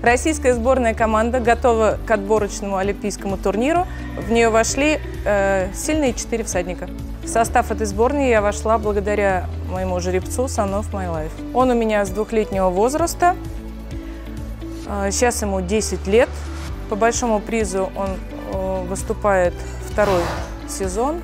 Российская сборная команда готова к отборочному олимпийскому турниру. В нее вошли сильные 4 всадника. В состав этой сборной я вошла благодаря моему жеребцу Son of My Life. Он у меня с 2-летнего возраста. Сейчас ему 10 лет. По большому призу он выступает второй сезон.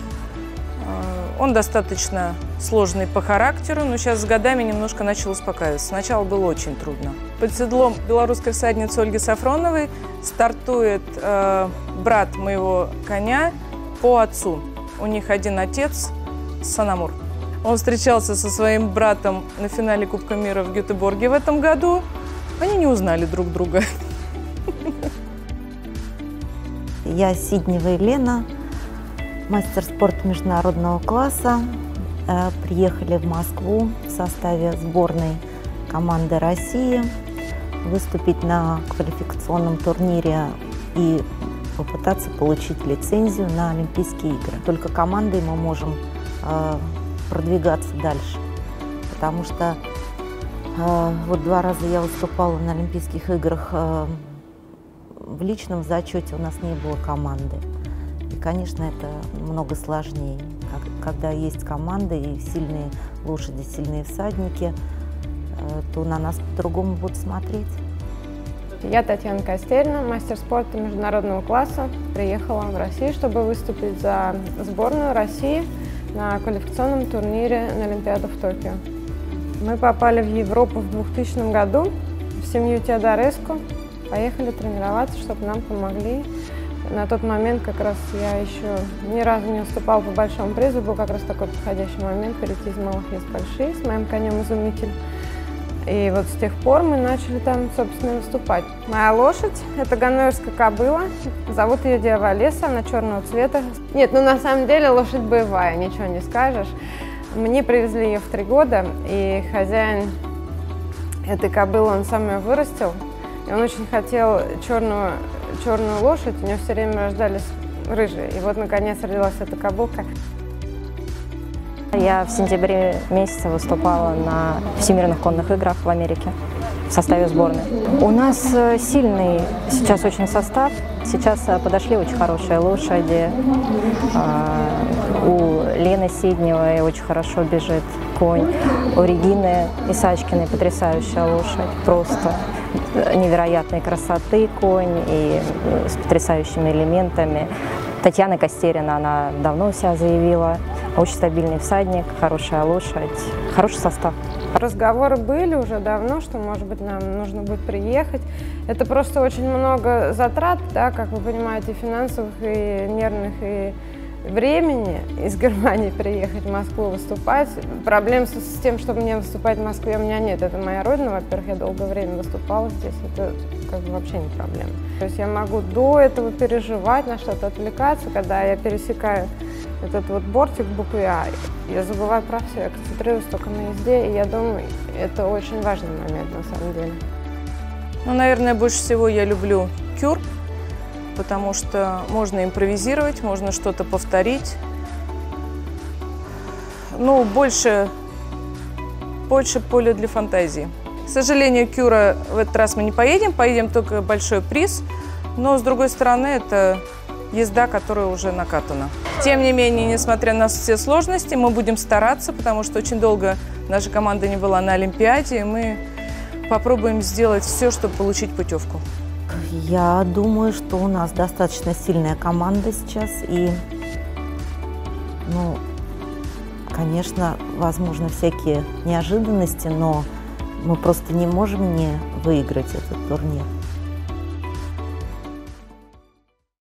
Он достаточно сложный по характеру, но сейчас с годами немножко начал успокаиваться. Сначала было очень трудно. Под седлом белорусской всадницы Ольги Сафроновой стартует брат моего коня по отцу. У них один отец – Санамур. Он встречался со своим братом на финале Кубка мира в Гетеборге в этом году. Они не узнали друг друга. Я Сиднева Елена, мастер спорта международного класса. Приехали в Москву в составе сборной команды России выступить на квалификационном турнире и попытаться получить лицензию на Олимпийские игры. Только командой мы можем продвигаться дальше, потому что вот 2 раза я выступала на Олимпийских играх. В личном зачете у нас не было команды. И, конечно, это много сложнее. Когда есть команда и сильные лошади, сильные всадники, то на нас по-другому будут смотреть. Я Татьяна Костерина, мастер спорта международного класса. Приехала в Россию, чтобы выступить за сборную России на квалификационном турнире на Олимпиаду в Токио. Мы попали в Европу в 2000 году в семью Теодореску. Поехали тренироваться, чтобы нам помогли. На тот момент как раз я еще ни разу не выступала по большому призу. Был как раз такой подходящий момент перейти из малых вес в большие с моим конем «Изумитель». И вот с тех пор мы начали там, собственно, выступать. Моя лошадь – это ганноверская кобыла. Зовут ее Дева Леса, она черного цвета. Нет, ну на самом деле лошадь боевая, ничего не скажешь. Мне привезли ее в 3 года, и хозяин этой кобылы, он сам ее вырастил. И он очень хотел черную лошадь, у него все время рождались рыжие. И вот, наконец, родилась эта кобылка. Я в сентябре месяце выступала на Всемирных конных играх в Америке в составе сборной. У нас сильный сейчас очень состав. Сейчас подошли очень хорошие лошади. У Лены Сидневой очень хорошо бежит конь. У Регины Исачкиной потрясающая лошадь. Просто невероятной красоты конь и с потрясающими элементами. Татьяна Костерина, она давно себя заявила. Очень стабильный всадник, хорошая лошадь, хороший состав. Разговоры были уже давно, что, может быть, нам нужно будет приехать. Это просто очень много затрат, да, как вы понимаете, финансовых и нервных, и времени из Германии приехать в Москву выступать. Проблем с тем, чтобы мне выступать в Москве, у меня нет. Это моя родина, во-первых, я долгое время выступала здесь, это как бы вообще не проблема. То есть я могу до этого переживать, на что-то отвлекаться, когда я пересекаю этот вот бортик буквы А, я забываю про все, я концентрируюсь только на езде, и я думаю, это очень важный момент на самом деле. Ну, наверное, больше всего я люблю кюр, потому что можно импровизировать, можно что-то повторить. Ну, больше поля для фантазии. К сожалению, кюра в этот раз мы не поедем только большой приз, но, с другой стороны, это езда, которая уже накатана. Тем не менее, несмотря на все сложности, мы будем стараться, потому что очень долго наша команда не была на Олимпиаде, и мы попробуем сделать все, чтобы получить путевку. Я думаю, что у нас достаточно сильная команда сейчас, и, ну, конечно, возможно, всякие неожиданности, но мы просто не можем не выиграть этот турнир.